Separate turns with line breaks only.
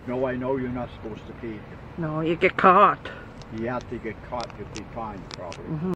No, I know you're not supposed to feed them.
No, you get caught.
You have to get caught to be fined, probably.